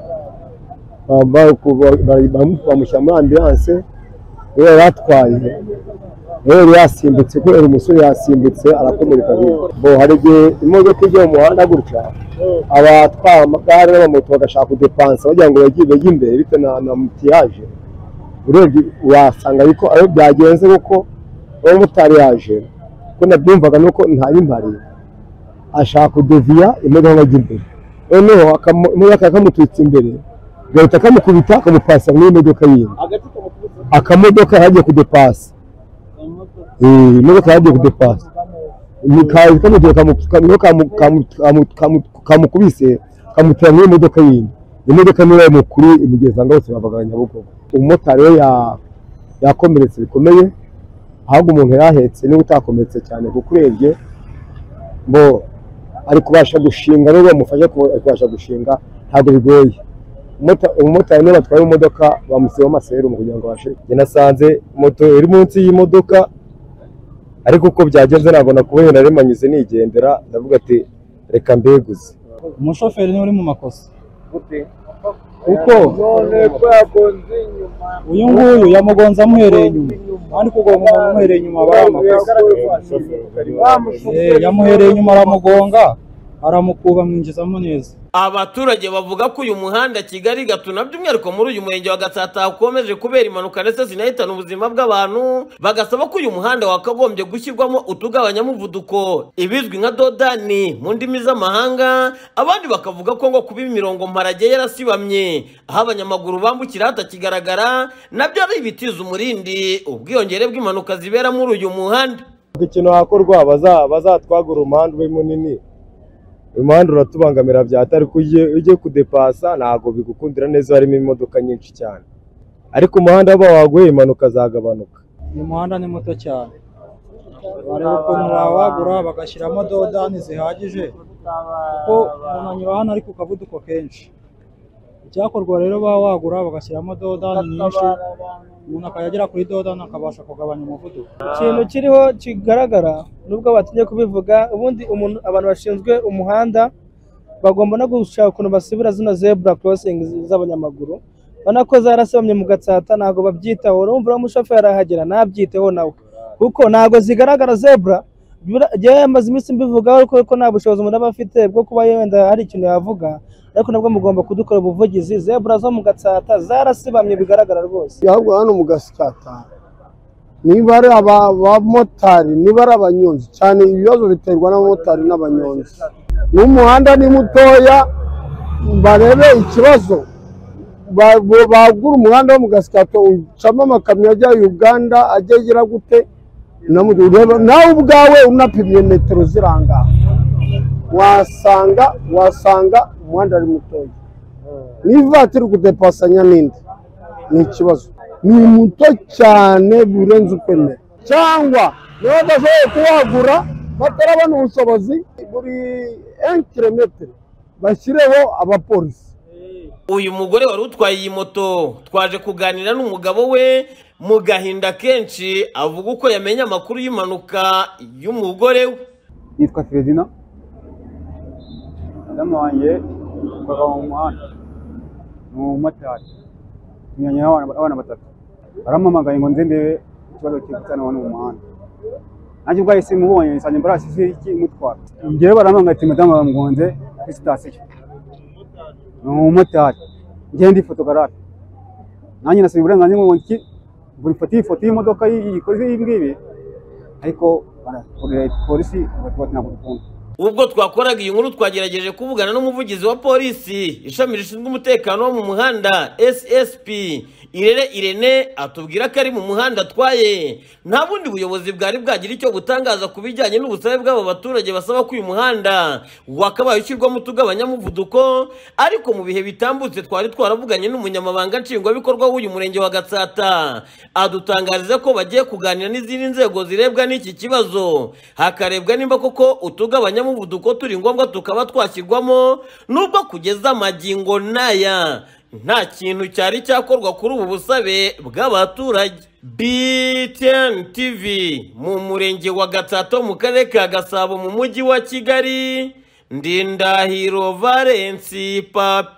bamushyira muri ambulance yari atwaye yari yasimbutse kubera umusore yasimbutse arakomereka. Hari igihe imodoka ijya mu muhanda gutya abatwara amagare n'amamoto bagashaka kudepansa bagira ngo bajye imbere bitewe na mutiyaje, urebye wasanga ariko ayo byagenze kuko umumotari yaje ko nabyumvaga nuko ntari impari ashaka kudeviya imodoka ngo ajye imbere, noneho imodoka akamutwitsa imbere gahita kamukubita akamupasa n'imodoka yindi, akamodoka yagiye kudepasa imodoka yagiye kudepasa kamukubise kamutera n'imodoka yindi, imodoka niyo mukuru imugeza ngose babaga Nyabugogo. Umumotari we yakomeretse bikomeye, ahubwo umuntu yahetse niwe utakomeretse cyane kuko urebye ngo ari kubasha gushinga n'uwo mufashe kubasha gushinga ntabwo bigoye. Umumotari niwe batwaye imodoka bamusiba amaserumu kugira ngo bashe. Nasanze moto iri munsi y'imodoka ariko uko byagenze nabona kubera naremanyuze nigendera, ndavuga ati reka mbeguze. Umushoferi ni uri mu makosa kuko uyu nguyu yamugonze amuhereye inyuma, kandi kugonga amuhereye inyuma baramukosa. Yamuhereye inyuma aramugonga aramukuba mwinjizamo neza. Abaturage bavuga ko uyu muhanda Kigali Gatuna by'umwihariko muri uyu murenge wa Gatsata ukomeje kubera impanuka ndetse zinahitana ubuzima bw'abantu, bagasaba ko uyu muhanda wakagombye gushyirwamo utugabanya muvuduko ibizwi nka dodani mu ndimi z'amahanga. Abandi bakavuga ko ngo kuba imirongo mparage yarasibamye aho abanyamaguru bambukira hatakigaragara nabyo ari ibitiza umurindi ubwiyongere bw'impanuka zibera muri uyu muhanda. ikintu hakorwa bazatwagura umuhanda ube munini, umuhanda uratubangamira byatari ujye kudepasa ntago bigukundira neza, harimo imodoka nyinshi cyane, ariko umuhanda waguye impanuka zagabanuka. uyu muhanda ni muto cyane, bareba ukuntu bawagura bagashyiramo dodani zihagije kuko umuntu anyura hano ari ku kavuduko kenshi. Icyakorwa rero bawagura bagashyiramo dodani nyinshi, umuntu akayagera kuri dodani akabasha kugabanya umuvuduko. Ikintu kiriho kigaragara nubwo batinye kubivuga, ubundi abantu bashinzwe umuhanda bagomba no gushaka ukuntu basibira zino zebra crossing z'abanyamaguru, bana ko zarasabye mu Gatsata ntago babyitaho. Urumva umushoferi arahagera nabyiteho nawe kuko ntago zigaragara zebra. Giye amaze iminsi mbivugaho ko nta bushobozi umuntu aba afite bwo kuba yenda hari ikintu yavuga, ariko nabwo mugomba kudukora ubuvugizi. Zebra zo mu Gatsata zarasibamye bigaragara rwose. Ahubwo hano mu Gatsata niba ari abamotari niba ari abanyonzi cyane, ibibazo biterwa n'abamotari n'abanyonzi. N'umuhanda ni mutoya, barebe ikibazo bagura umuhanda wo mu Gatsata ucamo amakamyo ajya Uganda agera gute, nawe ubwawe unapimye metero ziranga wasanga umuhanda ari mutoya. Niba turi kudepasanya n'indi ni ikibazo, ni muto cyane burenze ukwemera, cyangwa niba badashoboye kuwagura batarabona ubushobozi buri 1 kilometero bashyireho abapolisi. Uyu mugore wari utwaye iyi moto twaje kuganira n'umugabo we mu gahinda kenshi, avuga uko yamenye amakuru y'impanuka y'umugore we. Yitwa Fredina, madamu wanjye bava mu muhanda ni umumotari, tumenyanye abana batatu, barampamagaye ngo nze ndebe ikibazo cy'igitsina mu muhanda. Nanjye ubwaye simubonye nsanye mbarasize ikimutwara, njyewe barampamagaye ati madamu bamugonze kuri sitasiyo, ni umumotari, njyewe ndi fotogarafe. Nanjye nasabye uburenganzira ngo buri ifoto y'imodoka yikoze ibingibi, ariko polisi ntabwo dukunda. Ubwo twakoraga iyi nkuru twagerageje kuvugana n'umuvugizi wa polisi ishami rishinzwe umutekano wo mu muhanda SSP Irene, atubwira ko ari mu muhanda atwaye nta bundi buyobozi bwari bwagira icyo butangaza ku bijyanye n'ubusabe bw'aba baturage basaba ko uyu muhanda wakabaye ushyirwamo utugabanyamuvuduko. Ariko mu bihe bitambutse twari twaravuganye n'umunyamabanga nshingwabikorwa w'uyu murenge wa Gatsata, adutangariza ko bagiye kuganira n'izindi nzego zirebwa n'iki kibazo, hakarebwa nimba koko utugabanyamuvuduko turi ngombwa tukaba twashyirwamo, nubwo kugeza magingo n'aya nta kintu cyari cyakorwa kuri ubu busabe bw'abaturage. BTN TV mu murenge wa Gatsata mu karere ka Gasabo mu mujyi wa Kigali, Ndindahiro Valence Papi.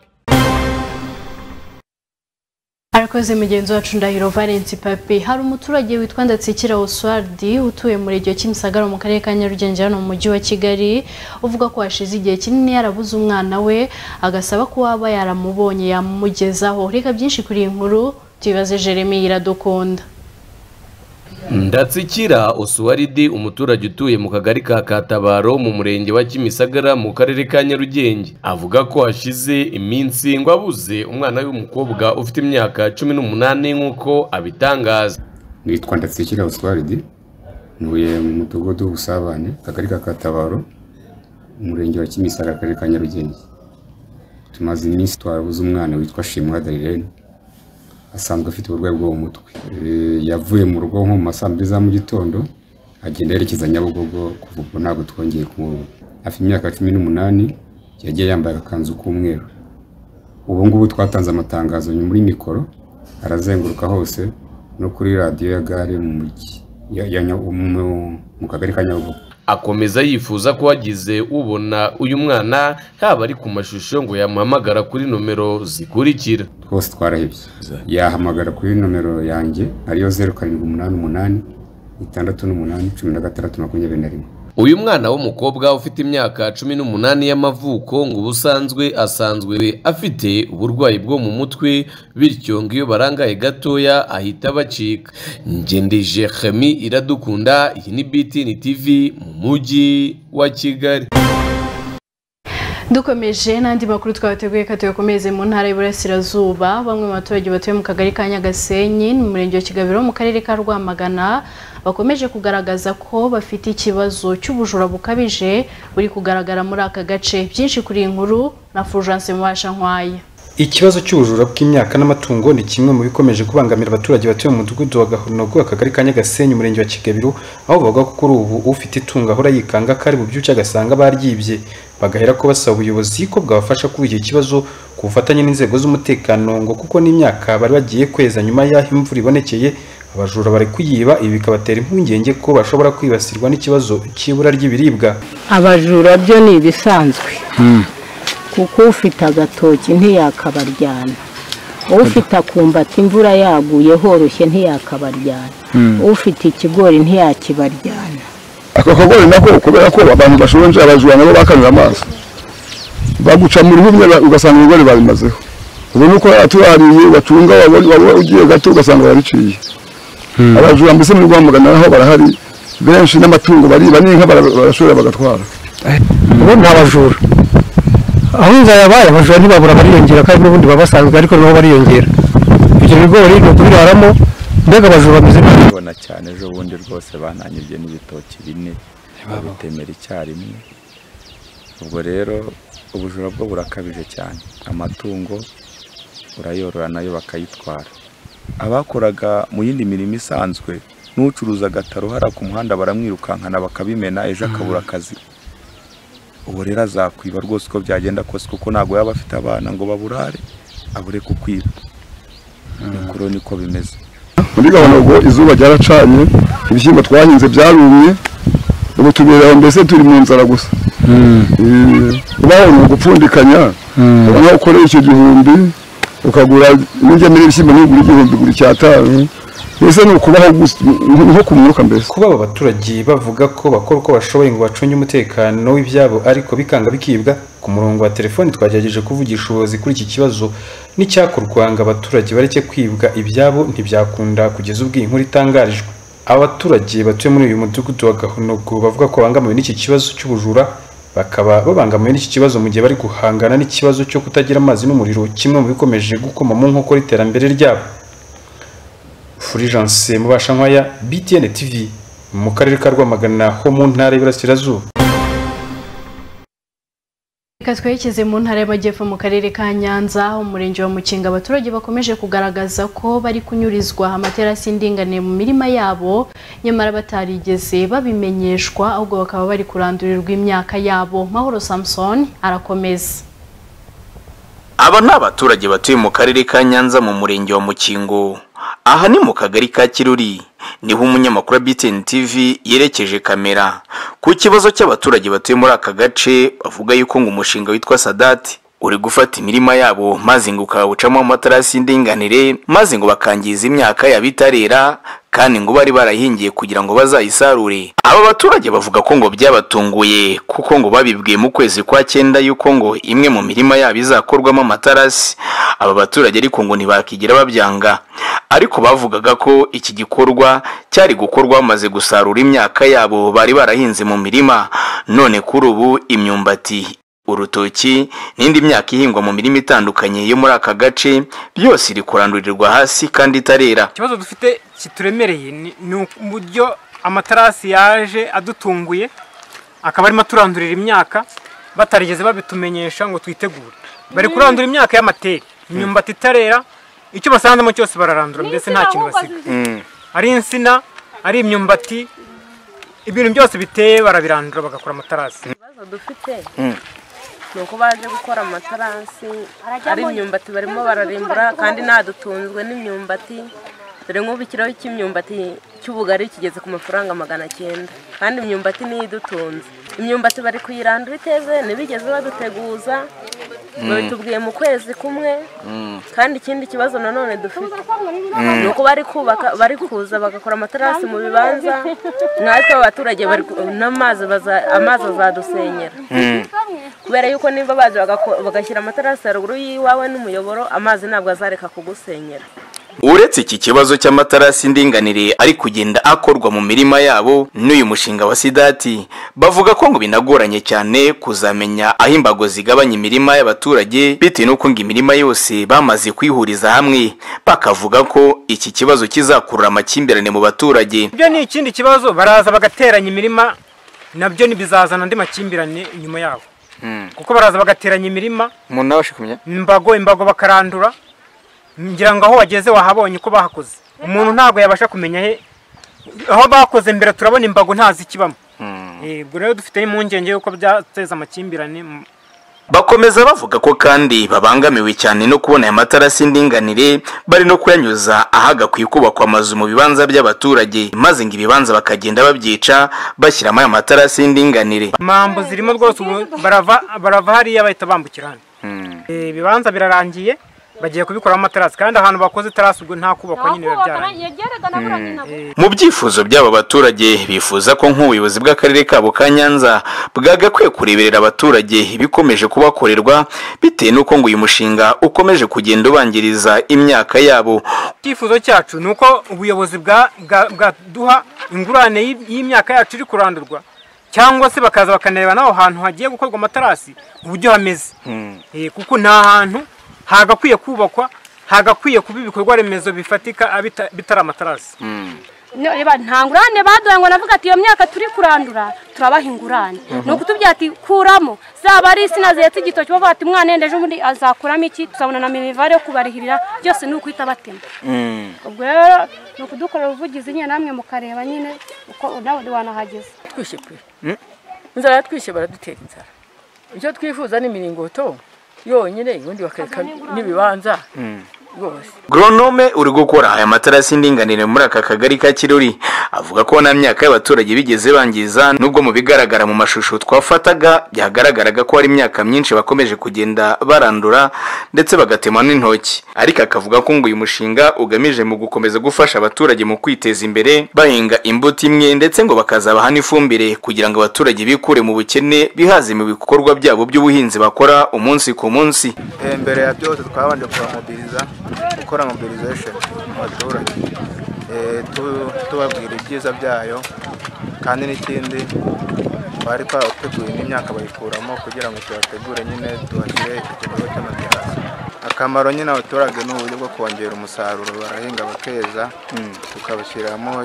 Arakoze mugenzi wacu Ndahiro Valence Papi. Hari umuturage witwa Ndatsikira Oswald utuye mu murenge wa Kimisagara mu karere ka Nyarugenge hano mu mujyi wa Kigali, uvuga ko hashize igihe kinini yarabuze umwana we, agasaba ko waba yaramubonye yamugezaho. Reka byinshi kuri iyi nkuru tubibaze Jeremy Iradukunda. Ndatsikira Oswald, umuturage utuye mu kagari ka Katabaro mu murenge wa Kimisagara mu karere ka Nyarugenge, avuga ko hashize iminsi ngo abuze umwana w'umukobwa ufite imyaka 18 nk'uko abitangaza. Nitwa Ndatsikira Oswald, ntuye mu mudugudu w'Ubusabane, kagari ka Katabaro, umurenge wa Kimisagara, karere ka Nyarugenge. Tumaze iminsi twarabuze umwana witwa Shimwa Darirene, asanzwe afite uburwayi bwo mu mutwe. Yavuye mu rugo nko mu masambu za mu gitondo agenda yerekeza Nyabugogo, kuva ubwo ntabwo twongeye kumubona. Afite imyaka 18, yagiye yambaye akanzu k'umweru. Ubu ngubu twatanze amatangazo muri mikoro, arazenguruka hose no kuri radio ya gare mu mujyi mu kagari ka Nyabugogo. Akomeza yifuza ko wagize ubona uyu mwana haba ari ku mashusho ngo yamuhamagara kuri nomero zikurikira. Twose twarahebye, yahamagara kuri nomero yanjye ariyo 0788 68 16 Uyu mwana w'umukobwa ufite imyaka 18 y'amavuko ngo ubusanzwe asanzwe afite uburwayi bwo mu mutwe, bityo ngo iyo barangaye gatoya ahita bacika. Ngendeje Jeremy Iradukunda, iyi ni BTN TV mu mujyi wa Kigali. Dukomeje n'andi makuru twabateguye katuyakomeze mu ntara y'Iburasirazuba. Bamwe mu baturage batuye mu kagari ka Nyagasenyi mu murenge wa Kigabiro mu karere ka Rwamagana bakomeje kugaragaza ko bafite ikibazo cy'ubujura bukabije buri kugaragara muri aka gace. Byinshi kuri iyi nkuru na Fulgence Mubashankwaya. Ikibazo cy'ubujura bw'imyaka n'amatungo ni kimwe mu bikomeje kubangamira abaturage batuye mu mudugudu wa Gahonogo, akagari ka Nyagasenyi, umurenge wa Kigabiro, aho bavuga ko kuri ubu ufite itungo ahora yikanga kari mu byuca agasanga baryibye, bagahera ko basaba ubuyobozi ko bwabafasha kuri iki kibazo ku bufatanye n'inzego z'umutekano, ngo kuko n'imyaka bari bagiye kweza nyuma y'aho imvura ibonekeye abajura bari kuyiba, ibi bikabatera impungenge ko bashobora kwibasirwa n'ikibazo cy'ibura ry'ibiribwa. Abajura byo ni ibisanzwe kuko ufite agatoki ntiyakabaryana, ufite akumbati imvura yaguye horoshye ntiyakabaryana, ufite ikigori ntiyakibaryana. Ako kagori nako kubera ko abantu bashonje abajura nabo bakanura amaso baguca mu ruhumye ugasanga ibigori babimazeho, ubu nuko aturariye bacunga wabona ugiye gato ugasanga bariciye. Abajura mbese muri Rwamagana aho barahari benshi, n'amatungo bariba n'inka barashora bagatwara. Ubu nta bajura aho inzara yabaye, abajura ntibabura bariyongera kandi n'ubundi babasanzwe ariko nabo bariyongera. Ibyo bigori ni ukubiraramo, mbega abajura bameze neza. Ubona cyane ejo bundi rwose bananyibye n'ibitoki bine babitemera icyarimwe. Ubwo rero ubujura bwo burakabije cyane, amatungo urayorora nayo bakayitwara. Abakoraga mu yindi mirimo isanzwe n'ucuruza agataro hara ku muhanda baramwirukankana bakabimena, ejo akabura akazi. Ubu rero azakwiba rwose uko byagenda kose kuko ntabwo yaba afite abana ngo baburare abure kukwiba. Nikuro niko bimeze. Muri Gahonogo izuba ryaracanye, ibishyimbo twahinze byarumye, ubu tubera mbese turi mu nzara gusa. Ubaho ni ugupfundikanya, ubona ukoreye icyo gihumbi ukagura n'ingemeri y'ibishyimbo n'ugura igihumbi gura icyatanu. Ese ni ukubaho nko ku mwuka mbese. Kuba aba baturage bavuga ko bakora uko bashoboye ngo bacunge umutekano w'ibyabo ariko bikanga bikibwa, ku murongo wa telefoni twagerageje kuvugisha ubuyobozi kuri iki kibazo n'icyakorwa ngo abaturage bareke kwibwa ibyabo ntibyakunda kugeza ubwo iyi nkuru itangarijwe. Abaturage batuye muri uyu mudugudu wa Gahonogo bavuga ko bangamiwe n'iki kibazo cy'ubujura, bakaba babangamiwe n'iki kibazo mu gihe bari guhangana n'ikibazo cyo kutagira amazi n'umuriro, kimwe mu bikomeje gukoma mu nkokora iterambere ryabo. Fulgence Mubashankwaya, BTN TV, mu karere ka Rwamagana ho mu ntara y'Iburasirazuba. Reka twerekeze mu ntara y'Amajyepfo mu karere ka Nyanza, umurenge wa Mukinga. Abaturage bakomeje kugaragaza ko bari kunyurizwa amaterasi y'indinganire mu mirima yabo, nyamara batarigeze babimenyeshwa, ahubwo bakaba bari kurandurirwa imyaka yabo. Mahoro Samson arakomeza. Aba ni abaturage batuye mu karere ka Nyanza mu murenge wa Mukingo. Aha ni mu kagari ka Kiruri, niho umunyamakuru wa BTN TV yerekeje kamera ku kibazo cy'abaturage batuye muri aka gace, bavuga yuko ngo umushinga witwa Sadati uri gufata imirima yabo maze ngo ukawucamo amaterasi y'indinganire, maze ngo bakangiza imyaka yabitarera kandi ngo bari barahingiye kugira ngo bazayisarure. Aba baturage bavuga ko ngo byabatunguye kuko ngo babibwiye mu kwezi kwa 9 yuko ngo imwe mu mirima yabo izakorwamo amaterasi. Aba baturage ariko ngo ntibakigira babyanga, ariko bavugaga ko iki gikorwa cyari gukorwa bamaze gusarura imyaka yabo bari barahinze mu mirima. None kuri ubu imyumbati, urutoki n'indi myaka ihingwa mu mirima itandukanye yo muri aka gace byose iri kurandurirwa hasi kandi itarera. Ikibazo dufite kituremereye ni uburyo amaterasi yaje adutunguye, akaba arimo turandurira imyaka batarigeze babitumenyesha ngo twitegure. Bari kurandura imyaka y'amateri, imyumbati itarera, icyo basanzemo cyose bararandura, mbese nta kintu basiga. Ari insina, ari imyumbati, ibintu byose biteye barabirandura bagakora amaterasi. Ikibazo dufite nuko baje gukora amaterasi, ari imyumbati barimo bararimbura kandi nadutunzwe n'imyumbati. Dore nk'ubu ikiro cy'imyumbati cy'ubugari kigeze ku mafaranga 900, kandi imyumbati niyo idutunze. Imyumbati bari kuyirandura iteze, ntibigeze baduteguza, babitubwiye mu kwezi kumwe. Kandi ikindi kibazo nanone dufite nuko bari kubaka, bari kuza bagakora amaterasi mu bibanza, natwe abaturage bari n'amazi amazi azadusenyera. Kubera yuko nimba baje bagashyira amaterasi haruguru y'iwawe n'umuyoboro, amazi ntabwo azareka kugusenyera. uretse iki kibazo cy'amatarasi y'indinganire ari kugenda akorwa mu mirima yabo n'uyu mushinga wa Sidati bavuga ko ngo binagoranye cyane kuzamenya aho imbago zigabanya imirima y'abaturage bitewe n'uko ngo imirima yose bamaze kwihuriza hamwe bakavuga ko iki kibazo kizakurura amakimbirane mu baturage. Ibyo ni ikindi kibazo baraza bagateranya imirima nabyo nibizazana andi makimbirane inyuma yabo kuko baraza bagateranya imirima umuntu nabashe kumenya imbago bakarandura ngira ngo aho wageze wahabonye uko bahakoze umuntu ntabwo yabasha kumenya he aho bakoze mbere turabona imbago ntazi kibamo ubwo rero dufite impungenge yuko byateza amakimbirane. Bakomeza bavuga ko kandi babangamiwe cyane no kubona aya matarasi y'indinganire bari no kuyanyuza ahagakwiye kubakwa amazu mu bibanza by'abaturage maze ngo ibibanza bakagenda babyica bashyiramo aya matarasi y'indinganire. Impamvu zirimo rwose barava hariya bahita bambukira hano ibibanza birarangiye bagiye kubikora amatarasi kandi ahantu bakoze tarasi ubwo nta kubakwa nyine byarangiye. Mu byifuzo by'aba baturage bifuza ko nk'ubuyobozi bw'akarere kabo ka Nyanza bwagakwiye kureberera abaturage ibikomeje kubakorerwa bitewe n'uko ngo uyu mushinga ukomeje kugenda ubangiriza imyaka yabo. Icyifuzo cyacu ni uko ubuyobozi bwaduha ingurane y'imyaka yacu iri kurandurwa cyangwa se bakaza bakanareba n'aho hantu hagiye gukorwa amatarasi uburyo hameze kuko nta hantu hagakwiye kubakwa hagakwiye kuba ibikorwa remezo bifatika bitari amatarasi. Nta ngurane baduhaye ngo navuga ati iyo myaka turi kurandura turabaha ingurane ni ukutubwira ati kuramo zaba ari insina zihetse igitoki bavuga ati umwana yenda ejo bundi azakuramo iki tuzabona na minivare yo kubarihirira byose ni ukwita batema. Ubwo rero ni ukudukorera ubuvugizi nyine namwe mukareba nyine uko nawe wanahageze. Twishe pe inzara yatwishe baradutera inzara icyo twifuza ni imiringoto yonyine ubundi bakareka n'ibibanza rwose. Gronome uri gukora aya matarasi y'indinganire muri aka kagari ka Kiruri avuga ko na myaka y'abaturage bigeze bangiza nubwo mu bigaragara mu mashusho twafataga byagaragaraga ko hari imyaka myinshi bakomeje kugenda barandura ndetse bagatema n'intoki, ariko akavuga ko ngo uyu mushinga ugamije mu gukomeza gufasha abaturage mu kwiteza imbere bahinga imbuto imwe ndetse ngo bakazabaha n'ifumbire kugira ngo abaturage bikure mu bukene bihaze mu bikorwa byabo by'ubuhinzi bakora umunsi ku munsi. Mbere ya byose twabanje kubamobiliza gukora mobilization mu baturage tubabwira ibyiza byayo kandi n'ikindi bari twateguye n'imyaka bayikuramo kugira ngo tubategure nyine tubashyire igikorwa cy'amaterasi. Akamaro nyine abaturage ni uburyo bwo kongera umusaruro barahinga bakeza tukabashyiramo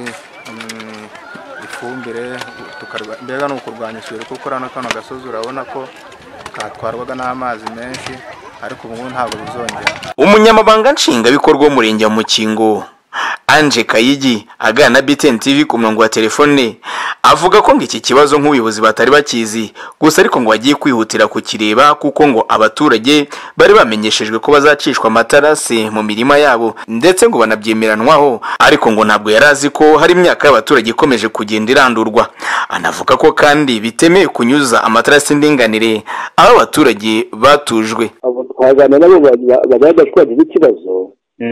ifumbire mbega ni ukurwanya isuri kuko urabona kano gasozi urabona ko katwarwaga n'amazi menshi ariko ubu ntabwo bizongera. Umunyamabanga nshingwabikorwa w'umurenge wa Mukingo Anje Kayigi aganira na BTN TV ku murongo wa telefone avuga ko ngo iki kibazo nk'ubuyobozi batari bakizi gusa ariko ngo bagiye kwihutira kukireba kuko ngo abaturage bari bamenyeshejwe ko bazacishwa amatarasi mu mirima yabo ndetse ngo banabyemeranwaho, ariko ngo ntabwo yarazi ko hari imyaka y'abaturage ikomeje kugenda irandurwa. Anavuga ko kandi bitemeye kunyuza amatarasi y'indinganire aho abaturage batujwe. Abo twagana nabo babaga twagize ikibazo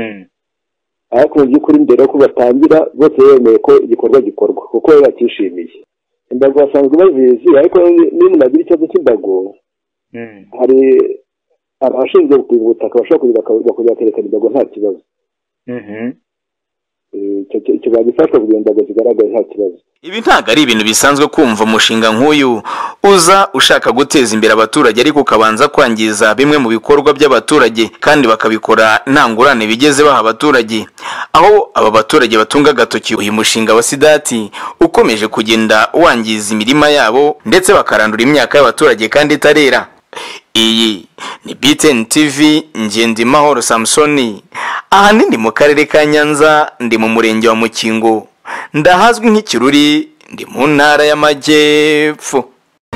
ariko mu by'ukuri mbere yo batangira bose bemeye ko igikorwa gikorwa kuko batishimiye. Imbago basanzwe bazizi ariko niba nagira ikibazo cy'imbago hari abashinzwe gupima ubutaka bashobora kujya kerekana imbago nta kibazo. Icyo bagifashwa kugira imbago zigaragara nta kibazo. Ibi ntago ari ibintu bisanzwe kumva umushinga nk'uyu uza ushaka guteza imbere abaturage ariko ukabanza kwangiza bimwe mu bikorwa by'abaturage kandi bakabikora nta ngurane bigeze baha abaturage, aho aba baturage batunga agatoki uyu mushinga wa Sidati ukomeje kugenda wangiza imirima yabo ndetse bakarandura imyaka y'abaturage kandi itarera. Iyi ni BTN TV Ngendimahoro Samsoni, ahanini mu karere ka Nyanza, ndi mu murenge wa Mukingo, ndahazwi nk'Ikiruri, ndi mu ntara y'Amajyepfo.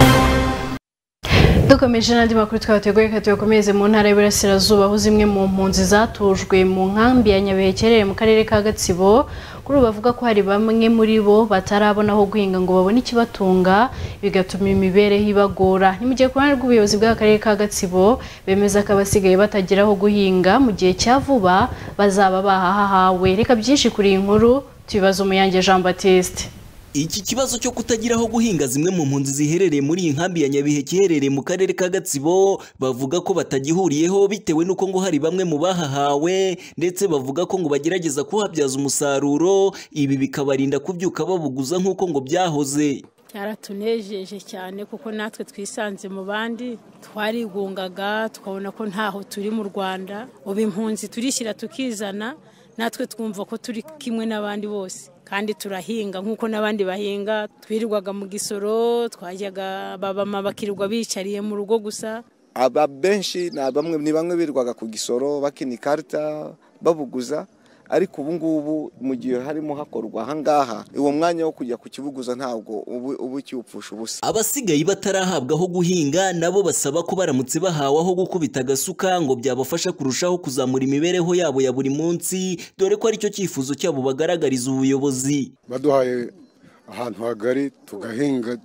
Dukomeje n'andi makuru twabateguye ko tuyakomeze mu ntara y'Iburasirazuba aho zimwe mu mpunzi zatujwe mu nkambi ya Nyabekerere mu karere ka Gatsibo kuri ubu bavuga ko hari bamwe muri bo batarabona aho guhinga ngo babone ikibatunga bigatuma imibereho ibagora. Ni mu gihe ku ruhande rw'ubuyobozi bw'akarere ka Gatsibo bemeza ko abasigaye batagira aho guhinga mu gihe cya vuba bazaba bahahawe. Reka byinshi kuri iyi nkuru tubibaza Umuyange Jean Baptiste. Iki kibazo cyo kutagira aho guhinga zimwe mu mpunzi ziherereye muri iyi nkambi ya Nyabiheke iherereye mu karere ka Gatsibo bavuga ko batagihuriyeho bitewe nuko ngo hari bamwe mu bahahawe ndetse bavuga ko ngo bagerageza kuhabyaza umusaruro ibi bikabarinda kubyuka babuguza nk'uko ngo byahoze. Cyaratunejeje cyane kuko natwe twisanze mu bandi twarigungaga tukabona ko ntaho turi mu Rwanda ubu impunzi turishyira tukizana natwe twumva ko turi kimwe n'abandi bose kandi turahinga nk'uko n'abandi bahinga twirirwaga mu gisoro twajyaga babama bakirirwa bicariye mu rugo gusa. Aba benshi ni bamwe birirwaga ku gisoro bakina ikarita babuguza ariko ubu ngubu mu gihe harimo hakorwa ahangaha uwo mwanya wo kujya ku kibuguza ntabwo ubu cyupfusha ubusa. Abasigaye batarahabwa aho guhinga nabo basaba ko baramutse bahawe aho gukubita agasuka ngo byabafasha kurushaho kuzamura imibereho yabo ya buri munsi dore ko aricyo cyifuzo cyabo bagaragariza ubuyobozi. Baduhaye ahantu hagari tugahinga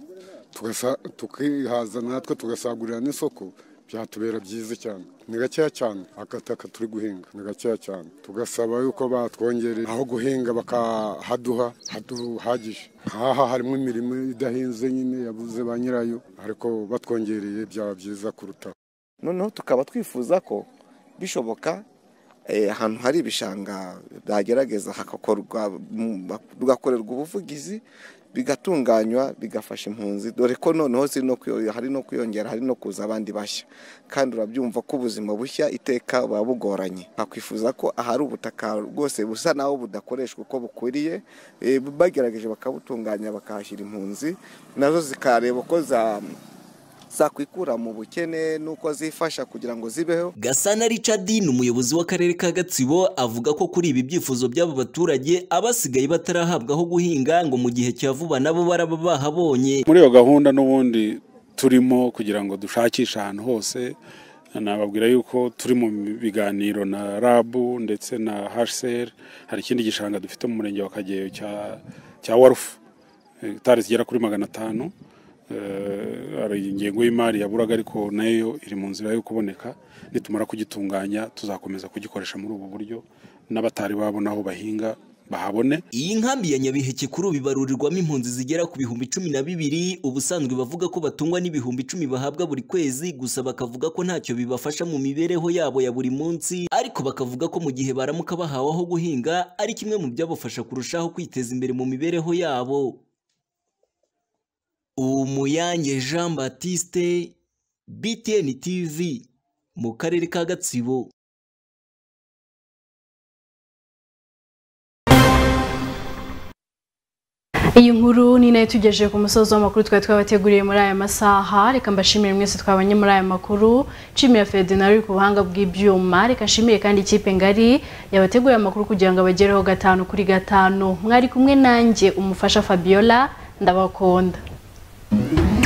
tukihaza natwe tugasagurira n'isoko byatubera byiza cyane. Ni gakeya cyane akataka turi guhinga ni gakeya cyane tugasaba yuko batwongerera aho guhinga bakahaduha haduhagije. Aha harimo imirimo idahinze nyine yabuze ba nyirayo ariko batwongereye byaba byiza kuruta. Noneho tukaba twifuza ko bishoboka ahantu hari ibishanga bagerageza bigakorerwa ubuvugizi bigatunganywa bigafasha impunzi dore ko noneho hari no kwiyongera hari no kuza abandi bashya kandi urabyumva ko ubuzima bushya iteka babugoranye. Nakwifuza ko ahari ubutaka rwose busa naho budakoreshwa uko bukwiriye bagerageje bakabutunganya bakahashyira impunzi nazo zikareba ko zakwikura mu bukene nuko zifasha kugira ngo zibeho. Gasana Richard ni umuyobozi w'akarere ka Gatsibo avuga ko kuri ibi byifuzo by'abo baturage abasigaye batarahabwa aho guhinga ngo mu gihe cya vuba nabo baraba bahabonye. Muri iyo gahunda n'ubundi turimo kugira ngo dushakishe ahantu hose nababwira yuko turi mu biganiro na RAB ndetse na HCR. Hari ikindi gishanga dufite mu murenge wa Kageyo cya Warufu hegitari zigera kuri 500 ari ingengo y'imari yaburaga ariko nayo iri mu nzira yo kuboneka nitumara kugitunganya tuzakomeza kugikoresha muri ubu buryo n'abatari babona aho bahinga bahabone. Iyi nkambi ya Nyabiheke kuri ubibarurirwamo impunzi zigera ku 12,000 ubusanzwe bavuga ko batungwa n'ibihumbi 10 bahabwa buri kwezi gusa bakavuga ko ntacyo bibafasha mu mibereho yabo ya buri munsi ariko bakavuga ko mu gihe baramuka bahawe aho guhinga ari kimwe mu byabafasha kurushaho kwiteza imbere mu mibereho yabo. Umuyange Jean Baptiste BTN TV mu karere ka Gatsibo. Iyi nkuru ni nayo tugejeje ku musozo w'amakuru twari twabateguriye muri aya masaha. Reka mbashimire mwese twabanye muri aya makuru. Nshimira Ferdinand ku buhanga bw'ibyuma. Reka nshimire kandi ikipe ngari yabateguriye amakuru kugira ngo abagereho 5 kuri 5. Mwari kumwe nanjye umufasha Fabiola ndabakunda.